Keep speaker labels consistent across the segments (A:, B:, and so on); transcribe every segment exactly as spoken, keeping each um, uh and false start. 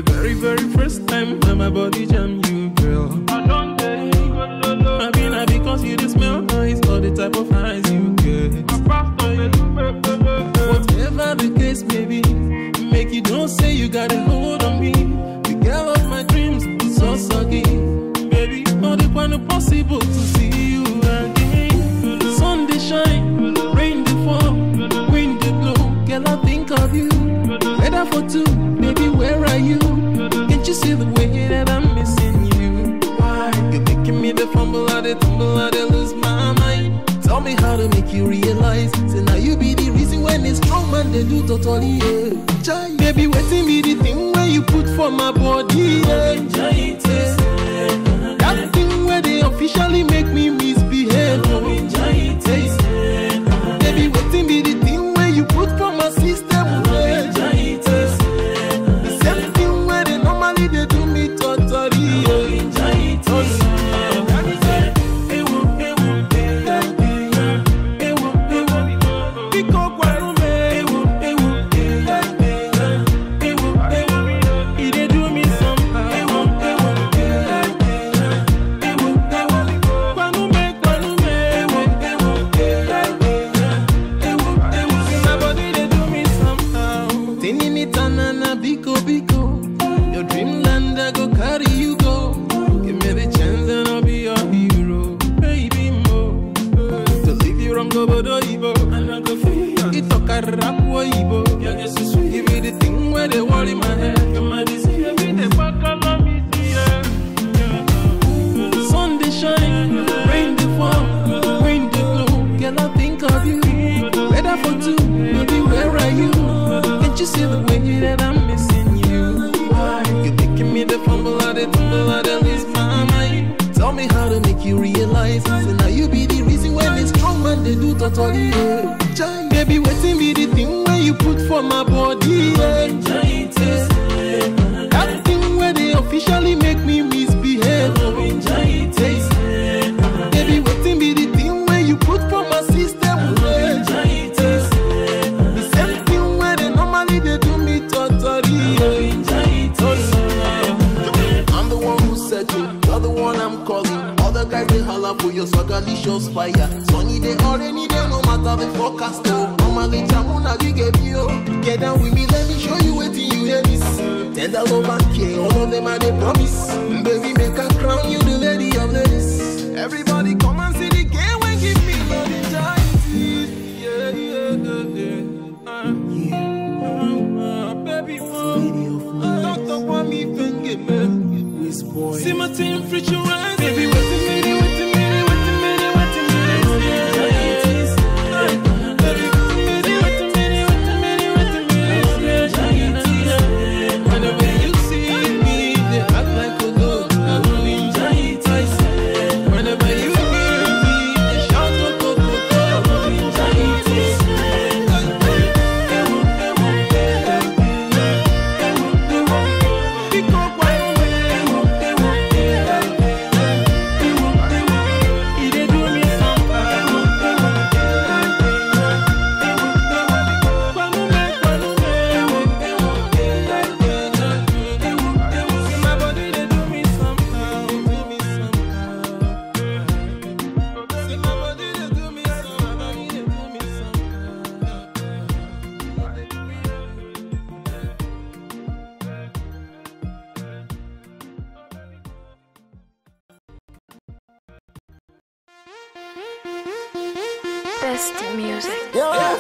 A: the very, very first time when my body jam you, girl. I don't dare go low. I mean, I because you just smell nice, all the type of eyes you get. Whatever the case may be, make you don't say you got a hold on me. The girl of my dreams is so soggy, baby. All the kind of possible to see you again. Sun they shine, rain they fall, wind they blow. Girl, I think of you. Weather for two, baby, where are you? Can't you see the way that I'm missing you? Why? You're making me the fumble, I the tumble, I the lose my mind. Tell me how to make you realize. Say now you be the reason when it's strong man they do totally, yeah. Jai, baby, waiting be the thing where you put for my body, yeah. Jai, that thing where they officially make me misbehave, oh. Jai, baby, waiting be the thing where you put for my system, yeah. Jai, the same thing where they normally they do me totally, yeah. Jai, baby, waiting be the thing where you put for my body, yeah. That thing where they officially make me misbehave, oh. Baby, waiting be the thing where you put for my system, yeah. The same thing where they normally they do me totally, yeah. I'm the one who's searching, you're the one I'm calling. Other guys they holler for your swagalicious fire. Sunny day or rainy day, no matter the forecast, oh. Normally Jamuna we give you. Get down with me, let me show you what you hear this. Tender love and care, all of them are they promise. Baby, make a crown you the lady of ladies. Everybody come and see the game when give me all the giants. Yeah, yeah, yeah, yeah. Uh, uh, baby, uh, doctor want me finger, man. See my team free to rise. Baby, wait a minute, wait a minute, wait a minute, wait a minute. Baby, wait a minute, wait a minute, wait a minute, wait a minute. Whenever you see me, they act like a dog. Whenever you hear me, they shout go go go go.
B: Best music.
C: Your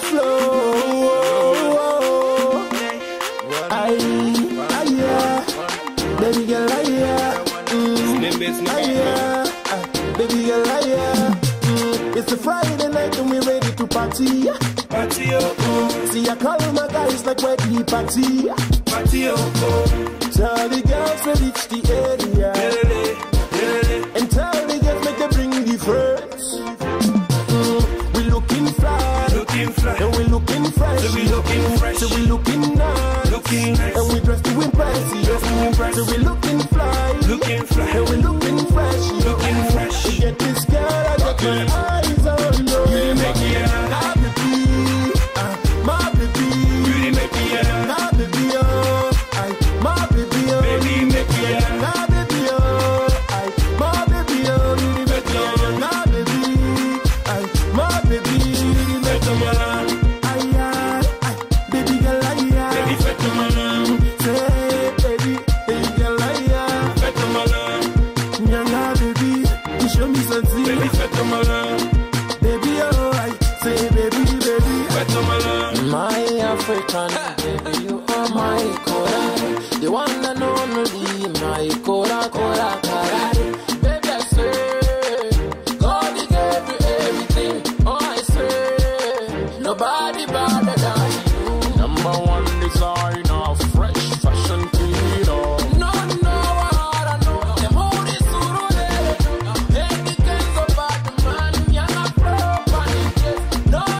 C: flow. Aye, aye, yeah. Baby girl, aye, yeah. Mm, aye, yeah. Uh, Baby girl, aye, yeah. Mm, It's a Friday night and we're ready to party. Party, oh, oh. See, I call my guys like where the party. Party, oh, oh. Tell the girls to reach the area. And tell the girls make them bring the friends. Looking fly, looking fly, and we looking fresh, so we looking fresh, so we looking nice, looking nice, and we dressed to impress, dressed to impress, so we looking fly, looking fly, and we looking fresh, looking fresh. To get this girl, I got my eyes on you. You make me a my baby, uh, my baby. You make me a my baby, oh, I, my baby, oh. African, baby, you are my Cora. The one and only, my Cora, Cora, Cora. Baby, I swear, God, he gave you everything. Oh, I swear, nobody but